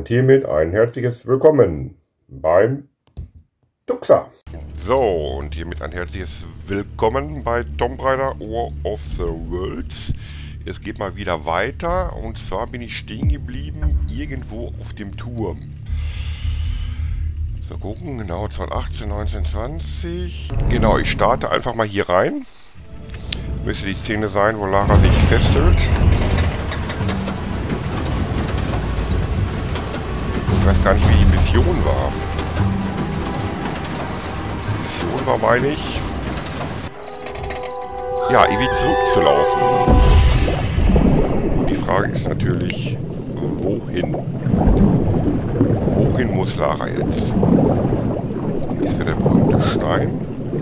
Und hiermit ein herzliches Willkommen beim Tuxa. So, und hiermit ein herzliches Willkommen bei Tomb Raider War of the Worlds. Es geht mal wieder weiter, und zwar bin ich stehen geblieben irgendwo auf dem Turm. So, gucken, genau, 2018, 19, 20. Genau, ich starte einfach mal hier rein. Müsste die Szene sein, wo Lara sich festhält. Ich weiß gar nicht, wie die Mission war. Die Mission war, meine ich, ja, irgendwie zurückzulaufen. Und die Frage ist natürlich, wohin? Wohin muss Lara jetzt? Hier ist wieder der berühmte Stein.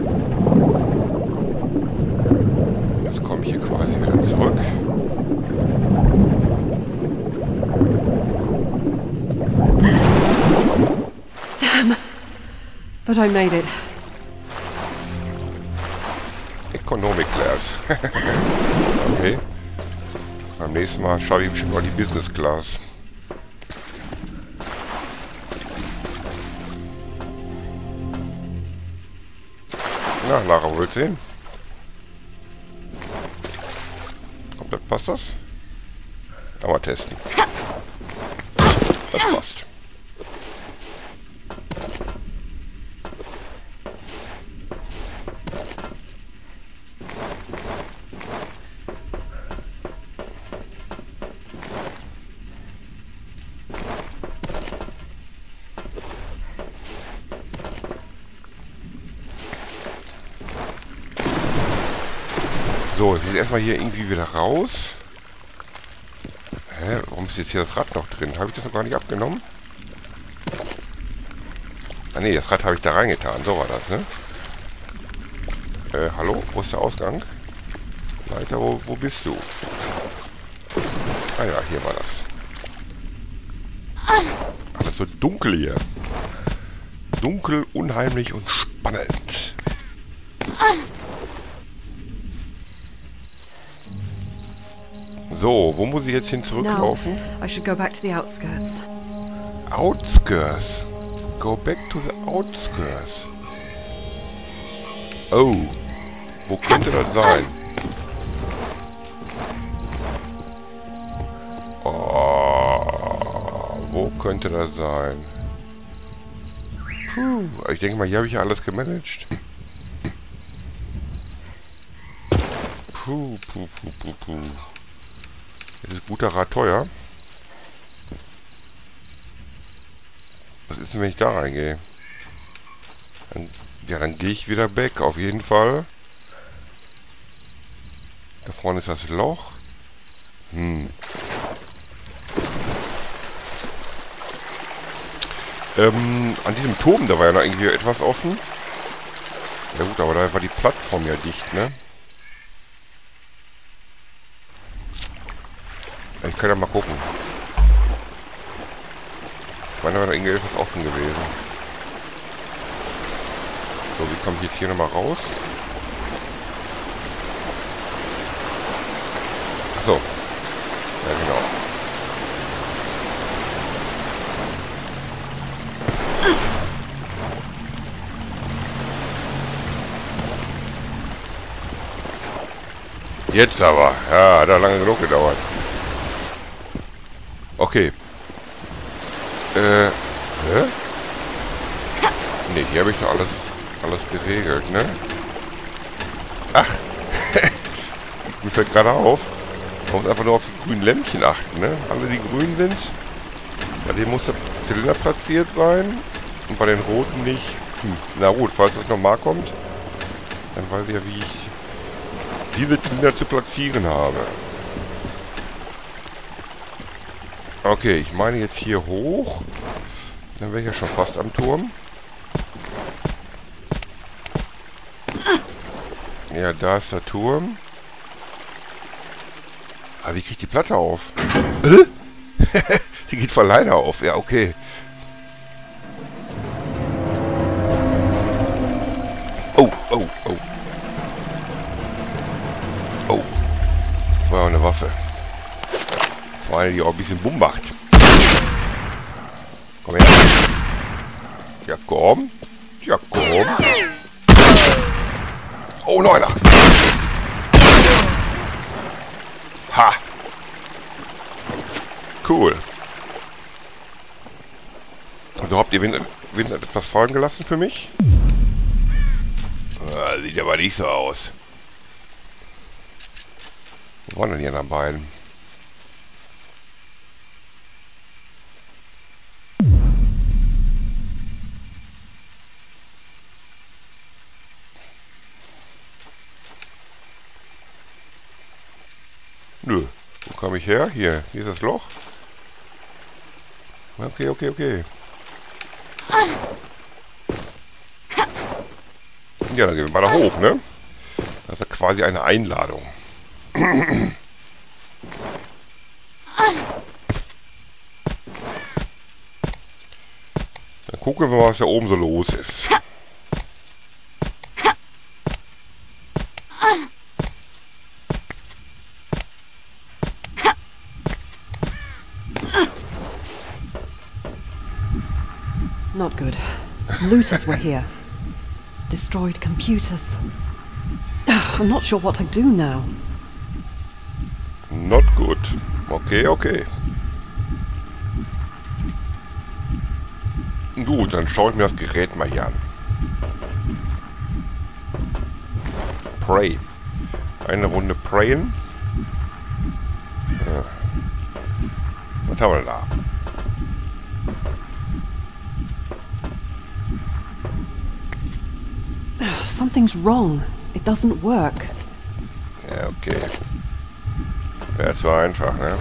Jetzt komme ich hier quasi wieder zurück. Damn! But I made it. Economic Class. Okay. Beim nächsten Mal schaffe ich bestimmt mal die Business Class. Na, Lara, wollt sehen? Kommt das, passt das? Aber testen. Das passt. So, jetzt ist erstmal hier irgendwie wieder raus. Hä? Warum ist jetzt hier das Rad noch drin? Habe ich das noch gar nicht abgenommen? Ah ne, das Rad habe ich da reingetan. So war das, ne? Hallo? Wo ist der Ausgang? Leiter, wo bist du? Ah ja, hier war das. Alles so dunkel hier. Dunkel, unheimlich und spannend. So, wo muss ich jetzt hin zurücklaufen? I should go back to the outskirts. Outskirts. Go back to the outskirts. Oh, wo könnte das sein? Oh, wo könnte das sein? Puh, ich denke mal, hier habe ich ja alles gemanagt. Puh. Das ist guter Rat teuer. Was ist denn, wenn ich da reingehe? Dann gehe ich wieder weg, auf jeden Fall. Da vorne ist das Loch. An diesem Turm, da war ja noch irgendwie etwas offen. Ja gut, aber da war die Plattform ja dicht, ne? Ich kann ja mal gucken. Ich meine, da war irgendwie etwas offen gewesen. So, wie komme ich jetzt hier nochmal raus? Achso. Ja, genau. Jetzt aber. Ja, hat ja lange genug gedauert. Okay. Hä? Ne, hier habe ich doch alles geregelt, ne? Ach! Mir fällt gerade auf. Man muss einfach nur auf die grünen Lämpchen achten, ne? Alle, die grün sind. Bei denen muss der Zylinder platziert sein. Und bei den roten nicht. Na gut, falls das nochmal kommt, dann weiß ich ja, wie ich diese Zylinder zu platzieren habe. Okay, ich meine jetzt hier hoch. Dann wäre ich ja schon fast am Turm. Ja, da ist der Turm. Aber wie kriege ich die Platte auf? Die geht von alleine auf. Ja, okay. Oh. Oh. Das war ja eine Waffe. Vor allem, die auch ein bisschen Bumm macht. Ja, komm. Ja, komm. Oh, Neuner. Ha. Cool. Also habt ihr Vincent etwas fallen gelassen für mich? Sieht aber nicht so aus. Wo waren denn die anderen beiden? Nö. Wo kam ich her? Hier ist das Loch. Okay, okay, okay. Ja, dann gehen wir mal da hoch, ne? Das ist ja quasi eine Einladung. Dann gucken wir mal, was da oben so los ist. Not good. Looters were here. Destroyed computers. I'm not sure what to do now. Not good. Okay, okay. Gut, dann schaue ich mir das Gerät mal hier an. Pray. Eine Runde Prayen. Ja. Was haben wir da? Something's wrong. It doesn't work. Ja, okay. Wäre zu einfach, ne?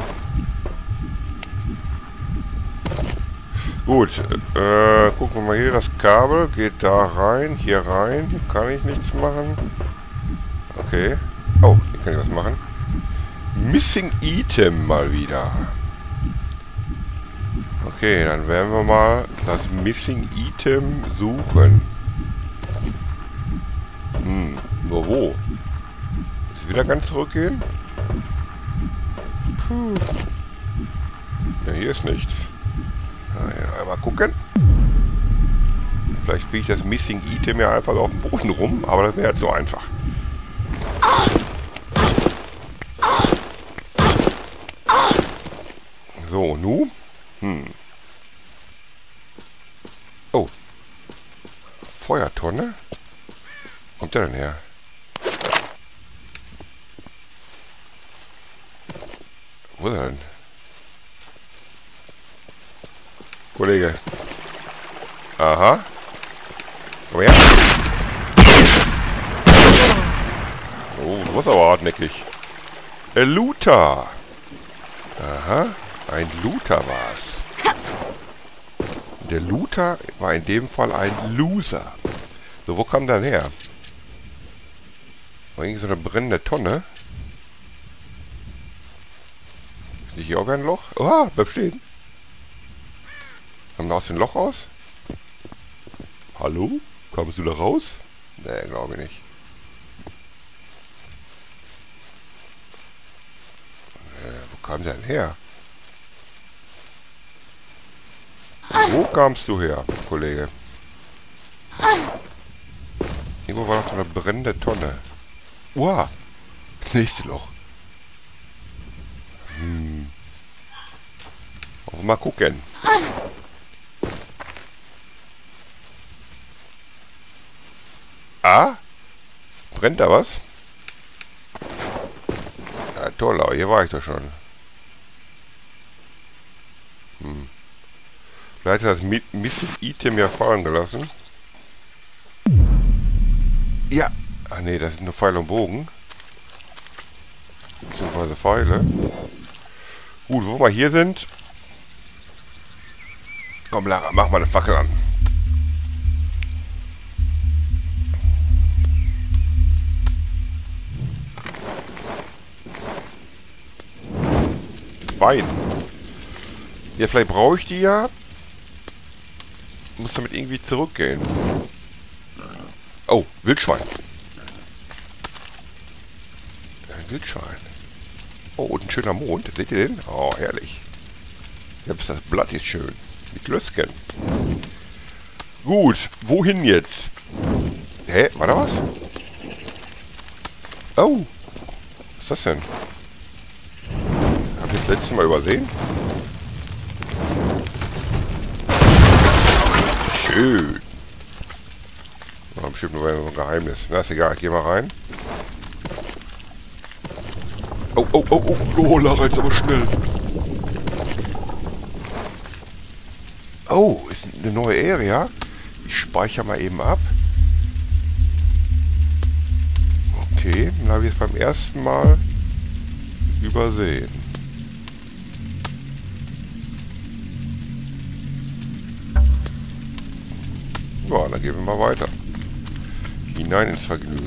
Gut, gucken wir mal hier, das Kabel geht da rein, hier rein, hier kann ich nichts machen. Okay. Oh, hier kann ich was machen. Missing Item mal wieder. Okay, dann werden wir mal das Missing Item suchen. Nur wo? Ist wieder ganz zurückgehen? Puh. Ja, hier ist nichts. Ja, einmal gucken. Vielleicht kriege ich das Missing Item ja einfach auf dem Boden rum, aber das wäre halt so einfach. So, nu? Oh. Feuertonne? Wo kommt der denn her? Wo ist er denn? Kollege. Aha. Komm her. Oh, du bist aber hartnäckig. Ein Looter. Aha. Ein Looter war's. Der Looter war in dem Fall ein Loser. So, wo kam der denn her? War irgendwie so eine brennende Tonne. Ist hier auch ein Loch? Ah, bleib stehen. Kommt da aus dem Loch raus? Hallo? Kommst du da raus? Nee, glaube ich nicht. Wo kam der denn her? Wo kamst du her, Kollege? Irgendwo war noch so eine brennende Tonne. Uah! Nächste Loch. Mal gucken. Ah? Brennt da was? Ja, toll, aber hier war ich doch schon. Vielleicht hat das Missing Item ja fallen gelassen. Ja. Ach nee, das ist nur Pfeil und Bogen. Beziehungsweise Pfeile. Gut, wo wir hier sind. Komm, Lara, mach mal eine Fackel an. Wein. Ja, vielleicht brauche ich die ja. Muss damit irgendwie zurückgehen. Oh, Wildschwein. Ein Wildschwein. Oh, und ein schöner Mond. Seht ihr den? Oh, herrlich. Selbst das Blatt ist schön. Mit Lösken. Gut, wohin jetzt? Hä, war da was? Oh, was ist das denn? Hab ich das letzte Mal übersehen? Schön. Oh, bestimmt nur ein Geheimnis. Na, ist egal, geh mal rein. Oh, oh, oh, oh, oh, Lara, jetzt aber schnell. Oh, ist eine neue Area. Ich speichere mal eben ab. Okay, dann habe ich es beim ersten Mal übersehen. Ja, dann gehen wir mal weiter. Hinein ins Vergnügen.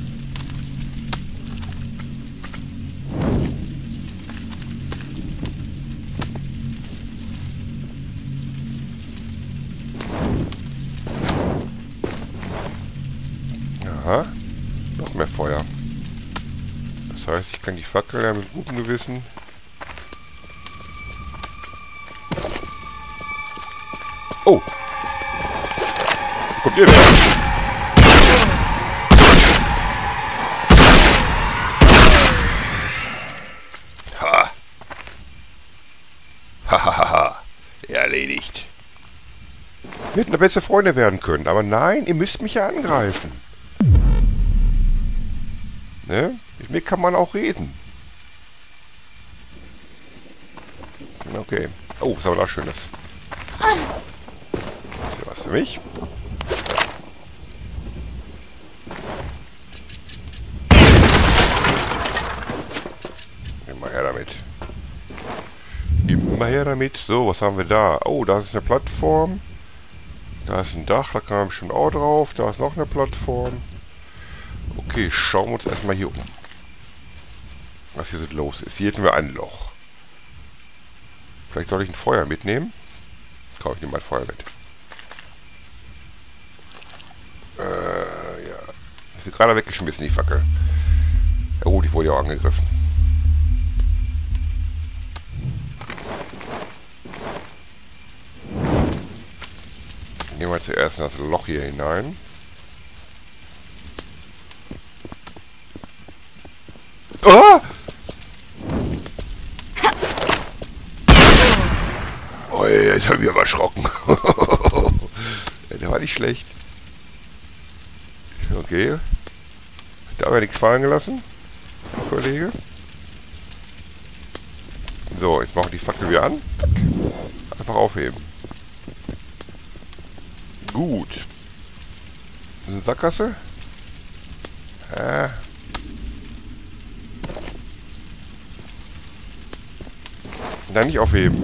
Aha, noch mehr Feuer. Das heißt, ich kann die Fackel ja mit gutem Gewissen... Oh! Kommt ihr denn? Ha! Hahaha! Erledigt. Wir hätten da beste Freunde werden können, aber nein, ihr müsst mich ja angreifen. Ne? Mit mir kann man auch reden. Okay. Oh, was haben wir da Schönes? Ist hier was für mich? Immer her damit. Immer her damit. So, was haben wir da? Oh, da ist eine Plattform. Da ist ein Dach, da kann man bestimmt auch drauf. Da ist noch eine Plattform. Okay, schauen wir uns erstmal hier um. Was hier so los ist. Hier hätten wir ein Loch. Vielleicht soll ich ein Feuer mitnehmen? Komm, ich nehme mal ein Feuer mit. Ja. Ist gerade weggeschmissen, die Fackel. Ja gut, ich wurde ja auch angegriffen. Nehmen wir zuerst das Loch hier hinein. Ah! Oh, jetzt habe ich aber erschrocken. Der war nicht schlecht. Okay. Da haben wir nichts fallen gelassen, Kollege. So, jetzt machen wir die Fackel wieder an. Einfach aufheben. Gut. Das ist eine Sackgasse. Dann nicht aufheben.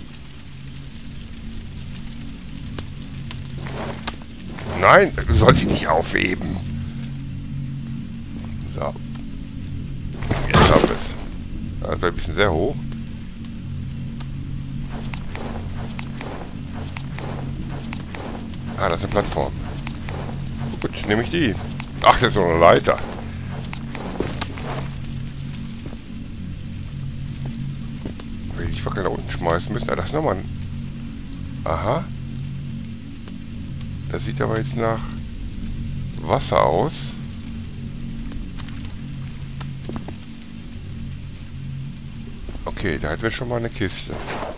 Nein, du sollst sie nicht aufheben. So. Jetzt haben wir es. Das war ein bisschen sehr hoch. Ah, das ist eine Plattform. Gut, nehme ich die. Ach, das ist so eine Leiter. Will ich die Fackel nach unten schmeißen müssen? Ah, das ist nochmal ein... Aha. Das sieht aber jetzt nach Wasser aus. Okay, da hätten wir schon mal eine Kiste.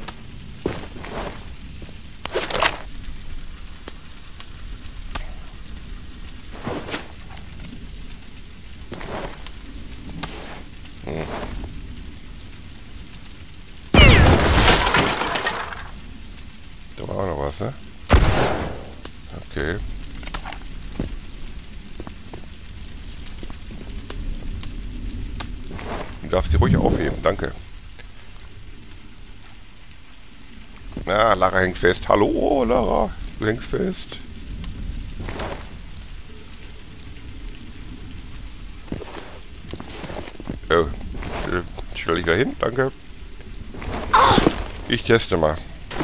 Da war auch noch was, ne? Okay. Du darfst die ruhig aufheben, danke. Na, Lara hängt fest. Hallo, Lara. Du hängst fest. Oh, stell dich da hin, danke. Ich teste mal.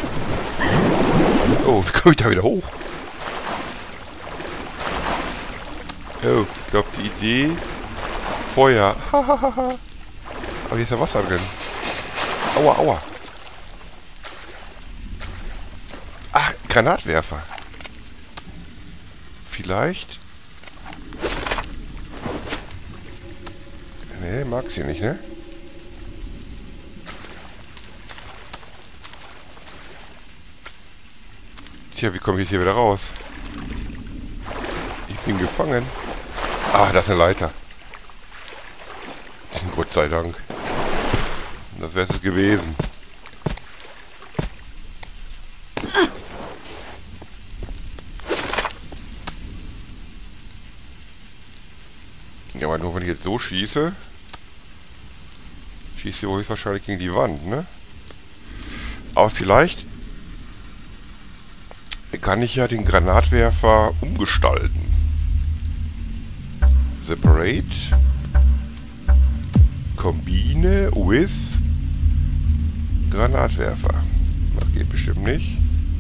Oh, wie komme ich da wieder hoch? Oh, ich glaube die Idee... Feuer. Hahaha. Aber hier ist ja Wasser drin. Aua, aua. Ach, Granatwerfer. vielleicht... Nee, mag sie nicht, ne? Tja, wie komme ich jetzt hier wieder raus? Ich bin gefangen. Ah, das ist eine Leiter. Gott sei Dank. Das wäre es gewesen. Ja, aber nur wenn ich jetzt so schieße, schießt sie wohl wahrscheinlich gegen die Wand, ne? Aber vielleicht kann ich ja den Granatwerfer umgestalten. Separate. Combine with Granatwerfer. Das geht bestimmt nicht.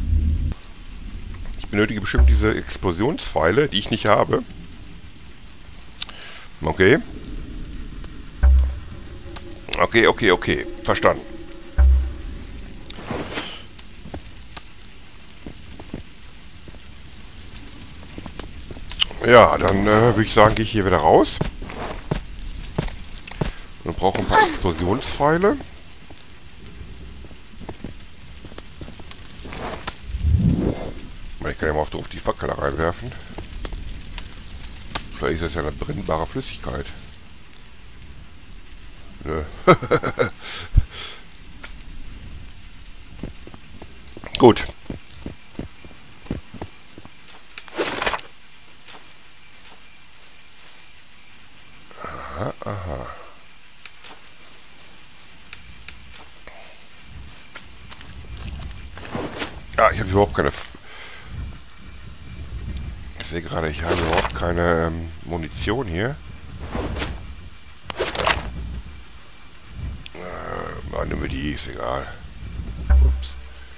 Ich benötige bestimmt diese Explosionspfeile, die ich nicht habe. Okay. Okay. Verstanden. Ja, dann würde ich sagen, gehe ich hier wieder raus. Und brauche ein paar Explosionspfeile. Ich kann ja mal auf die Fackel reinwerfen. Vielleicht ist das ja eine brennbare Flüssigkeit. Nö. Gut. Aha. Ja, ich habe überhaupt keine... Ich sehe gerade, ich habe überhaupt keine Munition hier. Nehmen wir die, ist egal. Ups.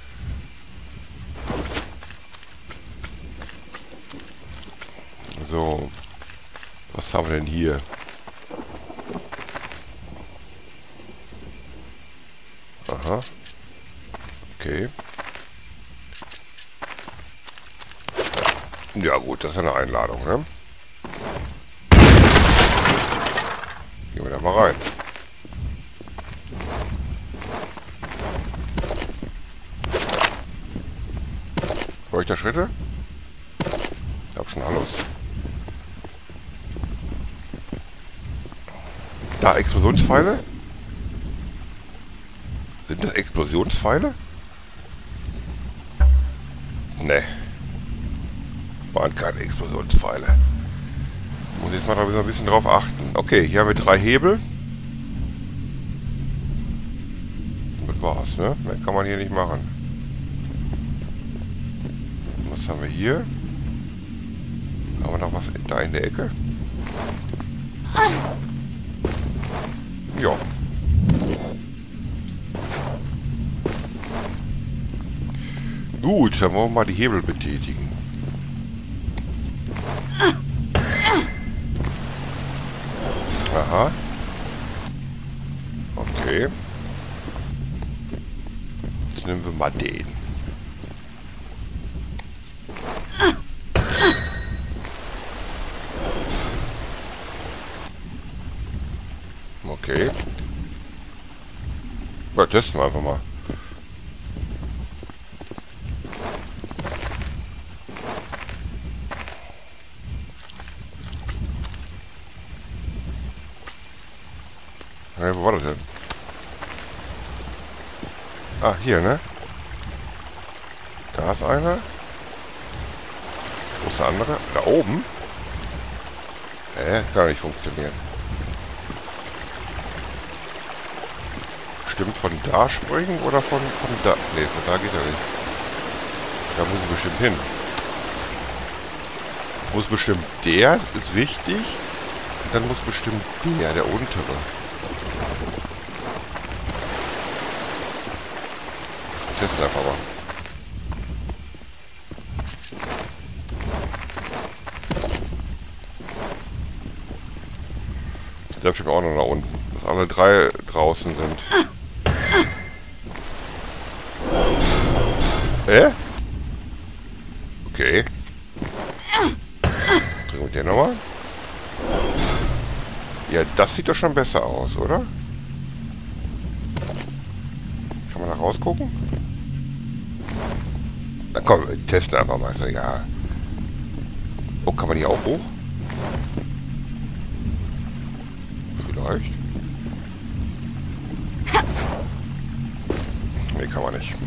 So. Was haben wir denn hier? Aha. Okay. Ja gut, das ist eine Einladung, ne? Gehen wir da mal rein. Leuchterschritte? Ich hab schon alles. Da, Explosionspfeile? Sind das Explosionspfeile? Ne. Waren keine Explosionspfeile. Muss jetzt mal da ein bisschen drauf achten. Okay, hier haben wir 3 Hebel. Das war's, ne? Mehr kann man hier nicht machen. Was haben wir hier? Haben wir noch was da in der Ecke? Ja. Gut, dann wollen wir mal die Hebel betätigen. Aha. Okay. Jetzt nehmen wir mal den. Okay. Ja, testen wir einfach mal. Hey, wo war das denn? Ah, hier, ne? Da ist einer. Wo ist der andere? Da oben? Kann nicht funktionieren. Stimmt, von da springen oder von da? Ne, von da geht er nicht. Da muss ich bestimmt hin. Muss bestimmt der, ist wichtig. Und dann muss bestimmt der untere. Wir testen einfach mal. Das bleibt schon auch noch nach unten. Dass alle 3 draußen sind. Okay. Und der nochmal. Ja, das sieht doch schon besser aus, oder? Kann man da rausgucken? Na komm, wir testen einfach mal. So, ja. Oh, kann man hier auch hoch? Vielleicht. Nee, kann man nicht.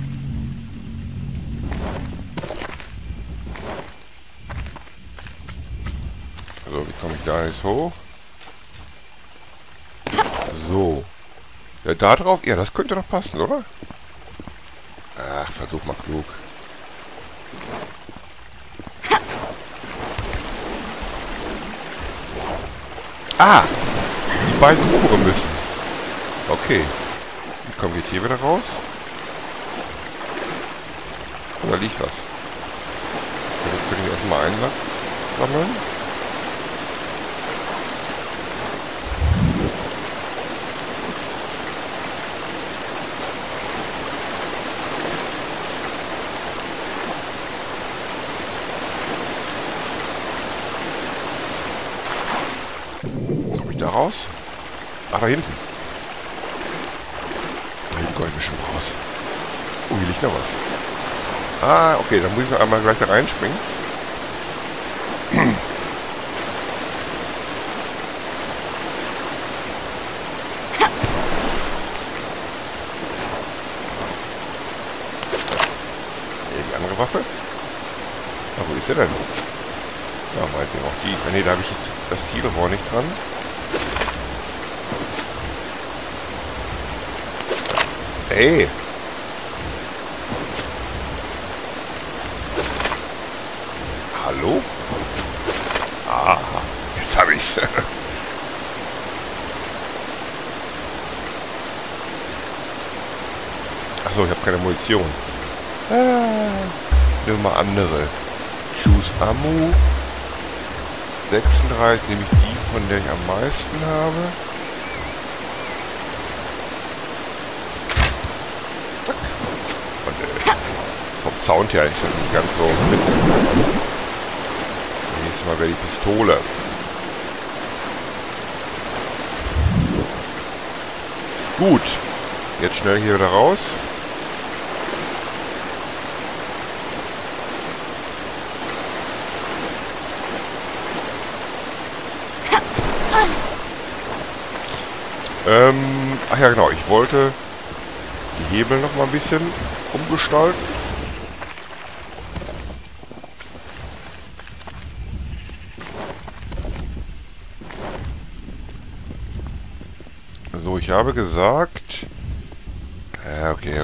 So, wie komme ich da jetzt hoch? So. Ja, da drauf? Ja, das könnte doch passen, oder? Ach, versuch mal klug. Ah! Die beiden oberen müssen. Okay. Wie kommen wir jetzt hier wieder raus? Oder liegt was? Jetzt können wir erstmal einsammeln. Komme ich da raus? Ach, da hinten. Da hinten komme ich bestimmt raus. Oh, hier liegt noch was. Ah, okay, dann muss ich noch einmal gleich da reinspringen. Die andere Waffe? Ah, wo ist sie denn? Ja, meint ihr noch die? Ne, da habe ich jetzt das Zielrohr nicht dran. Ey! Hallo? Ah, jetzt habe ich's. Achso, ich habe keine Munition. Nehmen wir mal andere. Choose Ammo. 36, nämlich die, von der ich am meisten habe. Zack. Und vom Sound her ist das nicht ganz so mit. Nächstes Mal wäre die Pistole. Gut. Jetzt schnell hier wieder raus. Ach ja genau, ich wollte die Hebel noch mal ein bisschen umgestalten. So, ich habe gesagt... Ja, okay.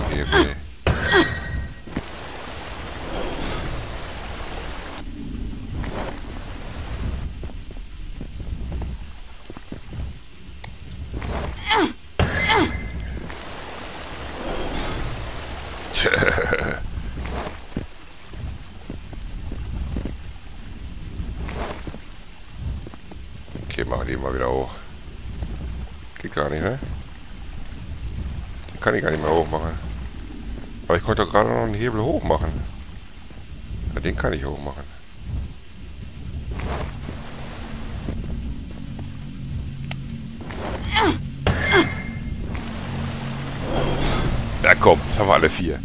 Okay, machen die mal wieder hoch. Geht gar nicht, ne? Den kann ich gar nicht mehr hoch machen. Aber ich konnte gerade noch einen Hebel hoch machen. Ja, den kann ich hoch machen. Na komm, jetzt haben wir alle 4.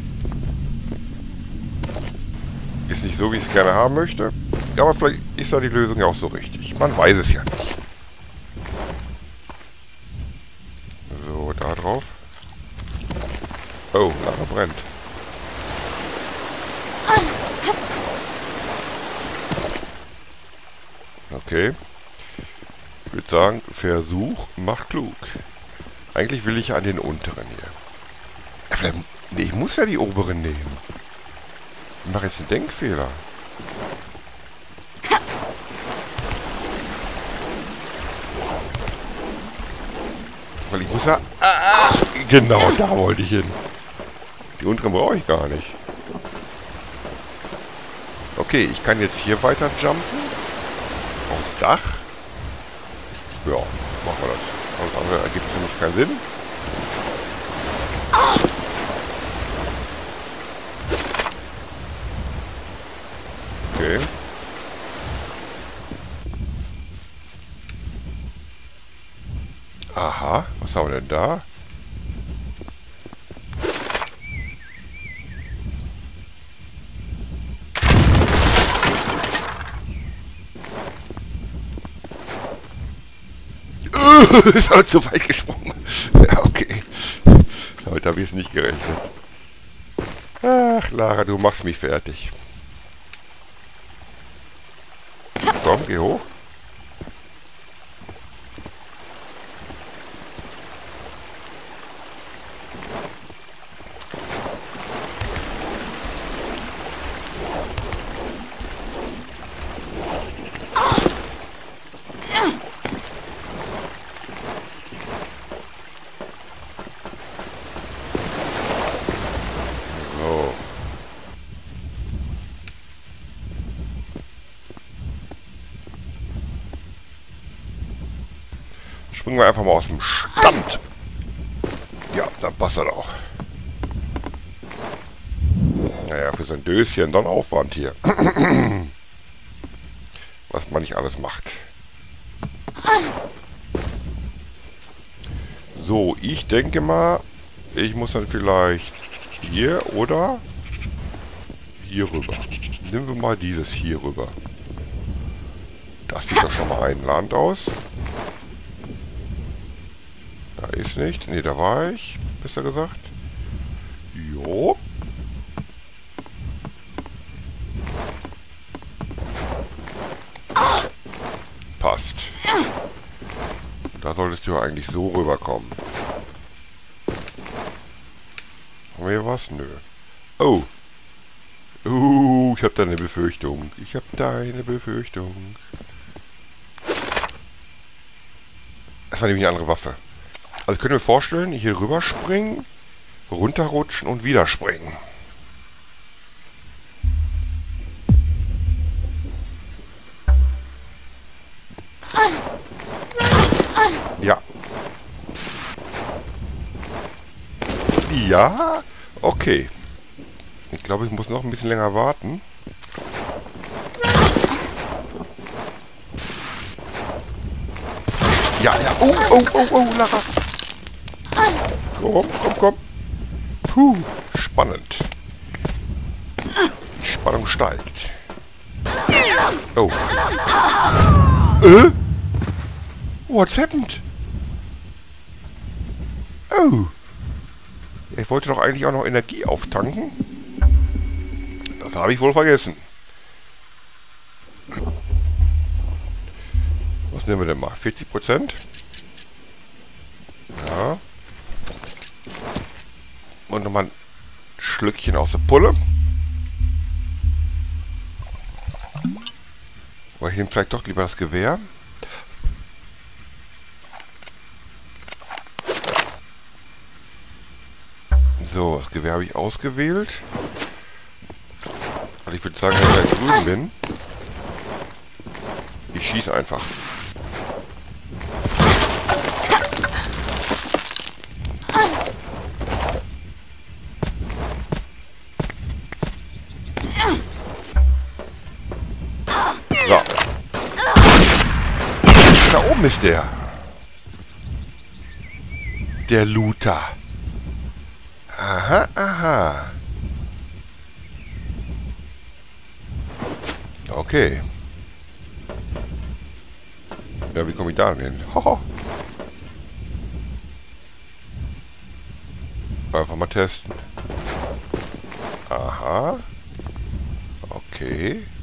Ist nicht so, wie ich es gerne haben möchte. Ja, aber vielleicht ist da die Lösung ja auch so richtig. Man weiß es ja nicht. So, da drauf. Oh, Lara brennt. Okay. Ich würde sagen, Versuch macht klug. Eigentlich will ich an den unteren hier. Ja, vielleicht, nee, ich muss ja die oberen nehmen. Ich mache jetzt einen Denkfehler. Weil ich muss ja... genau, da wollte ich hin. Die unteren brauche ich gar nicht. Okay, ich kann jetzt hier weiter jumpen. Aufs Dach. Ja, machen wir das. Alles andere ergibt für mich keinen Sinn. Okay. Aha, was haben wir denn da? Ist halt zu weit gesprungen. Ja, okay. Damit habe ich es nicht gerechnet. Ach, Lara, du machst mich fertig. Komm, geh hoch. So. Springen wir einfach mal aus dem Stand. Ja, dann passt das auch. Naja, für so ein Döschen dann Aufwand hier. Was man nicht alles macht. So, ich denke mal, ich muss dann vielleicht hier oder hier rüber. Nehmen wir mal dieses hier rüber. Das sieht doch schon mal einladend aus. Da ist nicht. Ne, da war ich. Besser gesagt. Jo. Passt. Da solltest du eigentlich so rüberkommen. Haben wir hier was? Nö. Oh. Ich habe da eine Befürchtung. Ich habe da eine Befürchtung. Das war nämlich eine andere Waffe. Also könnt ihr mir vorstellen, hier rüberspringen, runterrutschen und wieder springen. Ja. Ja? Okay. Ich glaube, ich muss noch ein bisschen länger warten. Ja, ja. Oh, Lara. Komm. Puh, spannend. Die Spannung steigt. Oh. What's happened? Oh. Ich wollte doch eigentlich auch noch Energie auftanken. Das habe ich wohl vergessen. Was nehmen wir denn mal? 40%? Ja. Und nochmal ein Schlückchen aus der Pulle. Aber ich nehme vielleicht doch lieber das Gewehr. So, das Gewehr habe ich ausgewählt. Also ich würde sagen, wenn ich da drüben bin, ich schieße einfach. So. Da oben ist der. Der Looter. Aha. Okay. Ja, wie komme ich da denn hin? Haha. Einfach mal testen. Aha. Okay.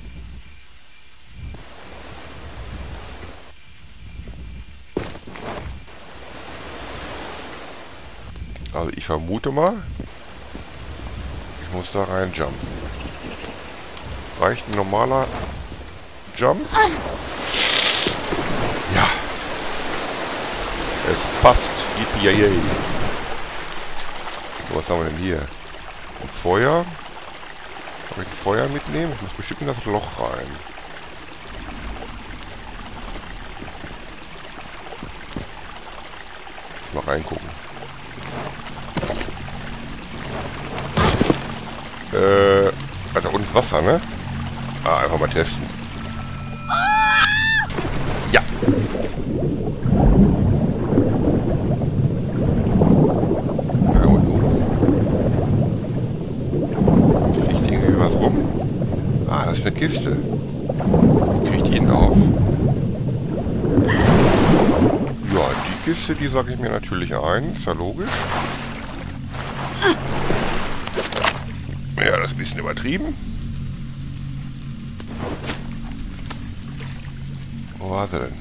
Also ich vermute mal, ich muss da rein jumpen. Reicht ein normaler Jump? Ja. Es passt. Yippie. So, was haben wir denn hier? Ein Feuer. Kann ich ein Feuer mitnehmen? Ich muss bestimmt in das Loch rein. Mal reingucken. Da unten Wasser, ne? Ah, einfach mal testen. Ja. ist eine Kiste. Wie kriege ich die denn auf? Ja, die Kiste, die sage ich mir natürlich ein. Ist ja logisch. Ja, das ist ein bisschen übertrieben. Wo war sie denn?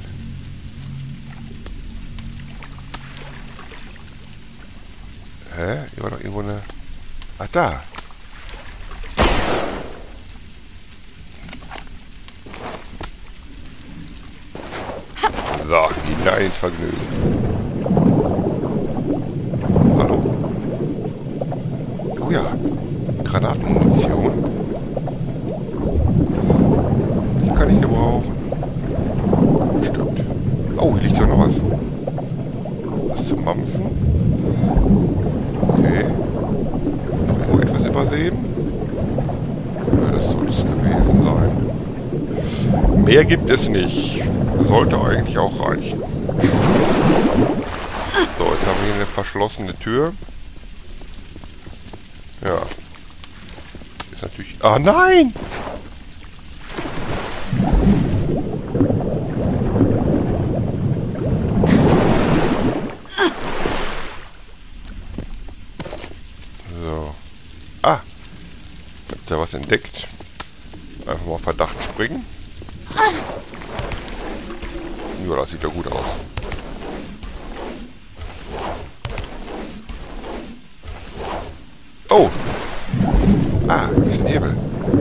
Hä? Hier war doch irgendwo eine... Ach, da. So, hinein ins Vergnügen. Hallo. Oh ja. Granatenmunition. Die kann ich gebrauchen. Stimmt. Oh, hier liegt ja noch was. Was zum Mampfen. Okay. Noch etwas übersehen? Ja, das sollte es gewesen sein. Mehr gibt es nicht. Sollte eigentlich auch reichen. So, jetzt haben wir hier eine verschlossene Tür. Ja. Ist natürlich... Ah, nein! So. Ah! Habt ihr was entdeckt? Einfach mal auf Verdacht springen. Ja, das sieht ja gut aus. Oh! Ah, hier ist ein Hebel.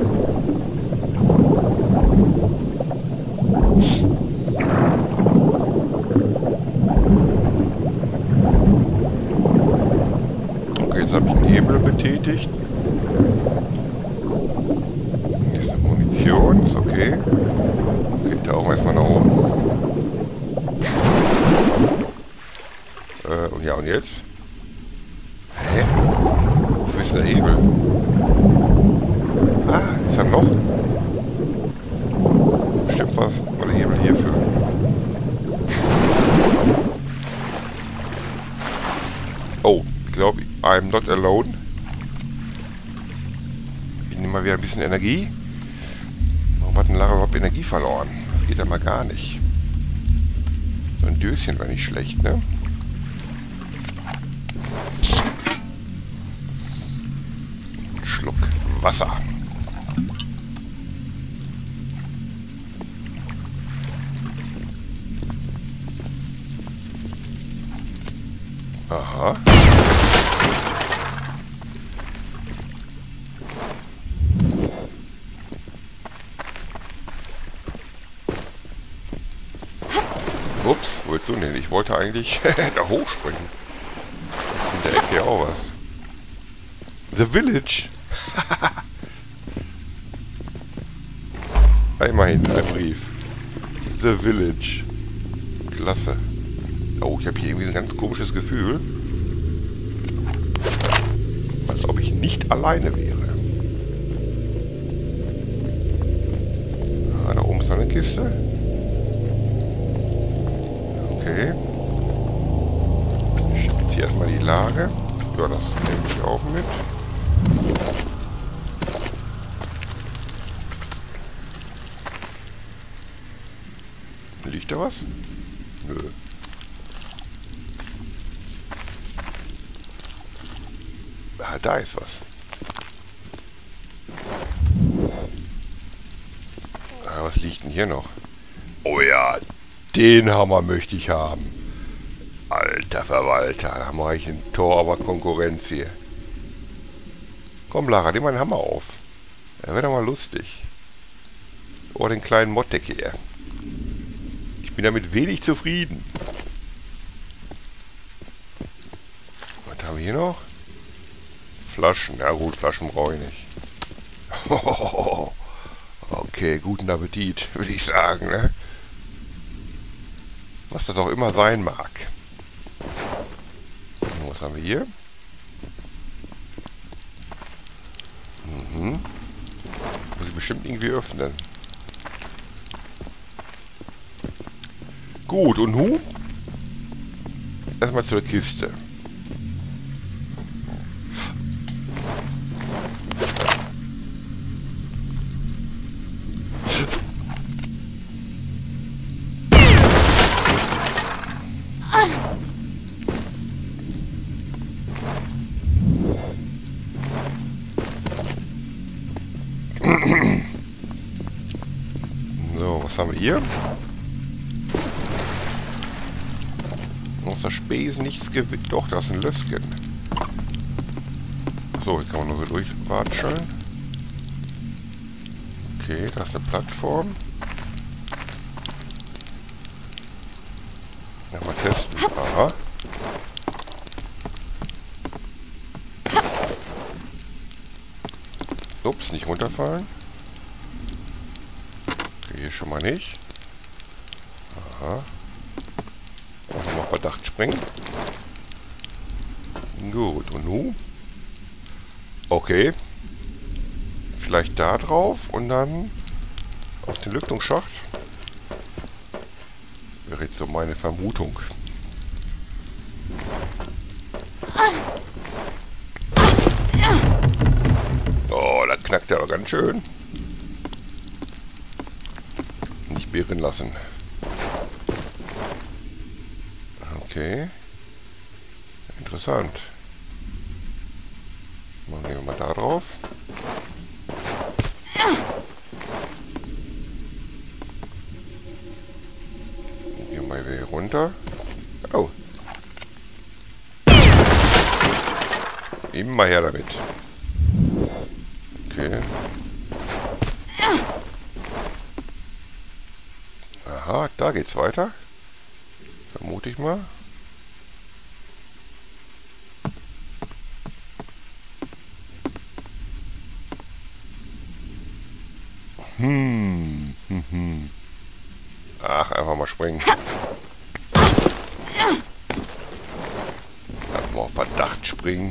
Okay, jetzt habe ich den Hebel betätigt. Hier ist eine Munition, ist okay. Okay, tauchen wir erstmal nach oben. Und ja, und jetzt? Hä? Wo ist der Hebel? Ah, ist da noch? Bestimmt was, war der Hebel hierfür. Oh, ich glaube, I'm not alone. Ich nehme mal wieder ein bisschen Energie. Warum hat denn Lara überhaupt Energie verloren? Das geht ja mal gar nicht. So ein Döschen war nicht schlecht, ne? Schluck Wasser. Aha. Ups, wo willst du denn hin? Ich wollte eigentlich da hochspringen. In der Ecke auch was. The Village. Immerhin, ein Brief. The Village. Klasse. Oh, ich habe hier irgendwie ein ganz komisches Gefühl. Als ob ich nicht alleine wäre. Ah, da oben ist noch eine Kiste. Okay. Ich ziehe erstmal die Lage. Ja, das nehme ich auch mit. Liegt da was? Nö. Ah, da ist was. Ah, was liegt denn hier noch? Oh ja, den Hammer möchte ich haben. Alter Verwalter, da haben wir eigentlich ein Tor, aber Konkurrenz hier. Komm, Lara, nimm mal den Hammer auf. Das wäre doch mal lustig. Oh, den kleinen Mottec hier. Ich bin damit wenig zufrieden. Was haben wir hier noch? Flaschen. Ja gut, Flaschen brauche ich nicht. Okay, guten Appetit, würde ich sagen, ne? Was das auch immer sein mag. Was haben wir hier? Mhm. Muss ich bestimmt irgendwie öffnen. Gut, und nun? Erstmal zur Kiste. haben wir hier? Außer Spesen nichts gewinnt. Doch, da ist ein Lösschen. So, hier kann man nur so durchwatscheln. Okay, da ist eine Plattform. Ja, mal testen. Aha. Ups, nicht runterfallen. Okay, hier schon mal nicht. Aha. Nochmal Verdacht springen. Gut, und nun? Okay. Vielleicht da drauf und dann auf den Lüftungsschacht. Wäre jetzt so meine Vermutung. Oh, da knackt er aber ganz schön. Nicht beirren lassen. Okay. Interessant. Dann gehen wir mal da drauf. Gehen wir mal wieder hier runter. Oh. Immer her damit. Okay. Aha, da geht's weiter. Vermute ich mal. Ach, einfach mal springen. Einfach mal auf Verdacht springen.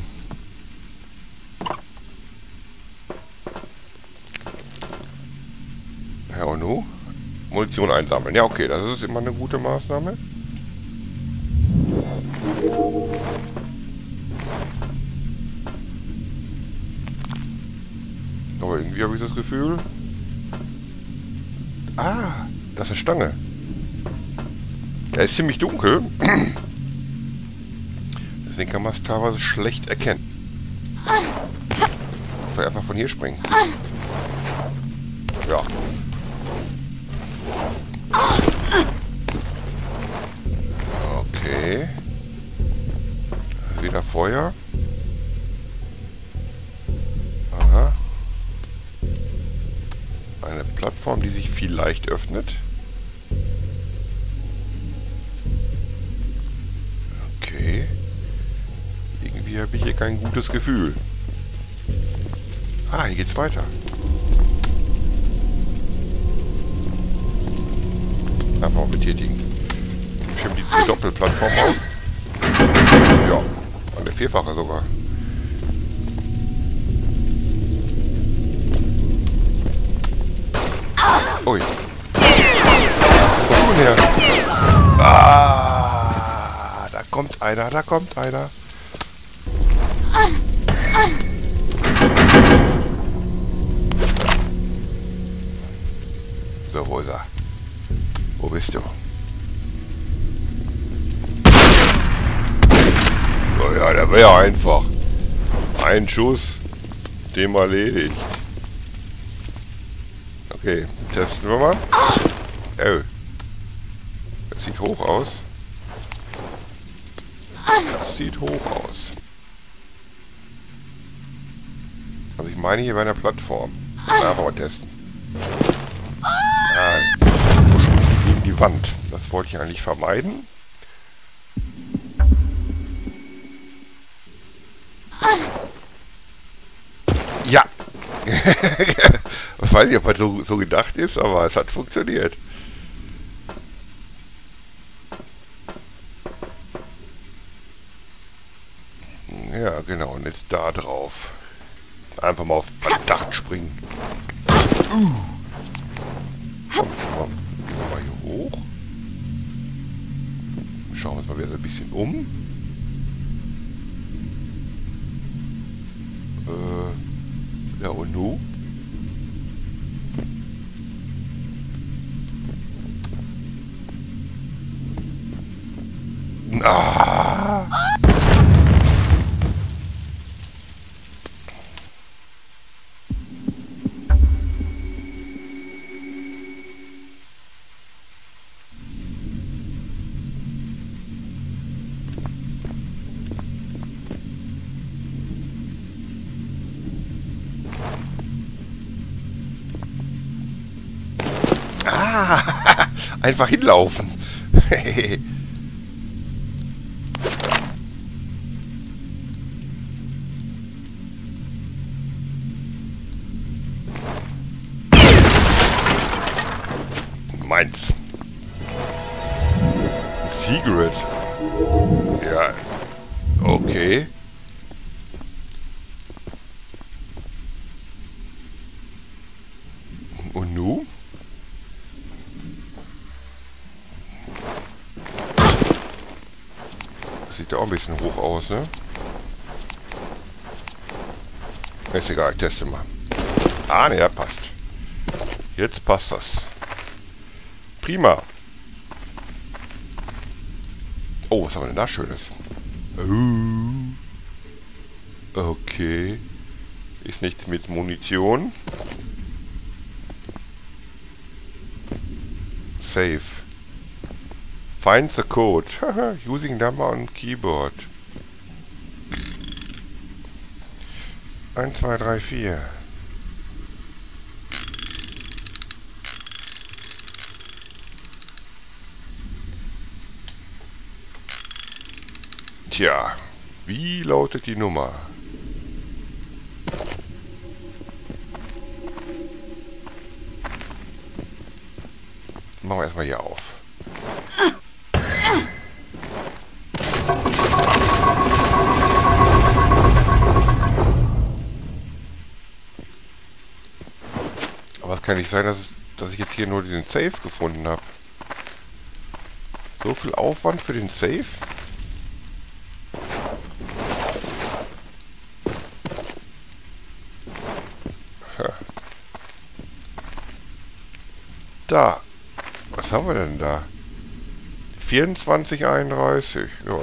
Ja, und nun? Munition einsammeln. Ja, okay, das ist immer eine gute Maßnahme. Aber irgendwie habe ich das Gefühl... Ah, das ist eine Stange. Er ist ziemlich dunkel. Deswegen kann man es teilweise schlecht erkennen. Ich will einfach von hier springen. Ja. Okay. Wieder Feuer. Aha. Eine Plattform, die sich vielleicht öffnet. Okay. Irgendwie habe ich hier kein gutes Gefühl. Ah, hier geht's weiter. Einfach mal betätigen. Bestimmt diese Doppelplattform aus. Ja, eine vierfache sogar. Ui. Wo kommst du denn her? Ah, da kommt einer, da kommt einer. So, wo ist er? Wo bist du? So, ja, der wäre einfach. Ein Schuss, dem erledigt. Okay, testen wir mal. Oh. Das sieht hoch aus. Das sieht hoch aus. Also ich meine, hier wäre eine Plattform. Einfach mal testen. Ah, gegen die Wand. Das wollte ich eigentlich vermeiden. Ja. Ich weiß nicht, ob das so gedacht ist, aber es hat funktioniert. Ja, genau. Und jetzt da drauf. Einfach mal auf Verdacht springen. Komm, mal hier hoch. Schauen wir uns mal wieder so ein bisschen um. Ja, und nu? Ah! Ah, einfach hinlaufen. Meins. Ein Cigarette. Ja. Okay. Und nu? Sieht ja auch ein bisschen hoch aus, ne? Ist egal, ich teste mal. Ah, ne, ja, passt. Jetzt passt das. Prima. Oh, was haben wir denn da Schönes? Okay. Ist nichts mit Munition. Save. Find the code. Using number on keyboard. 1, 2, 3, 4. Tja, wie lautet die Nummer? Machen wir erstmal hier auf. Aber es kann nicht sein, dass ich jetzt hier nur den Safe gefunden habe. So viel Aufwand für den Safe? Da. Was haben wir denn da? 2431. Ja.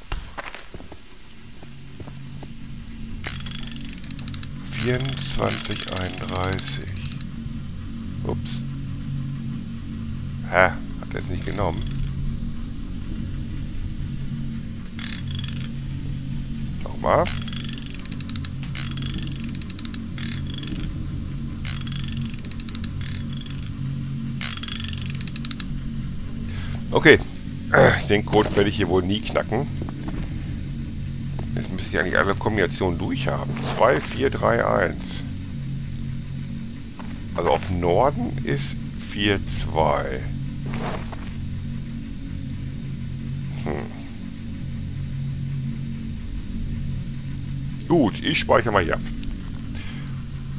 Ups. Hä? Hat er es nicht genommen? Nochmal. Okay, den Code werde ich hier wohl nie knacken. Jetzt müsste ich eigentlich alle Kombinationen durch haben. 2, 4, 3, 1. Also auf Norden ist 4, 2. Gut, ich speichere mal hier ab.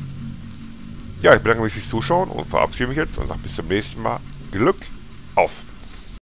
Ja, ich bedanke mich fürs Zuschauen und verabschiede mich jetzt und sage bis zum nächsten Mal. Glück auf!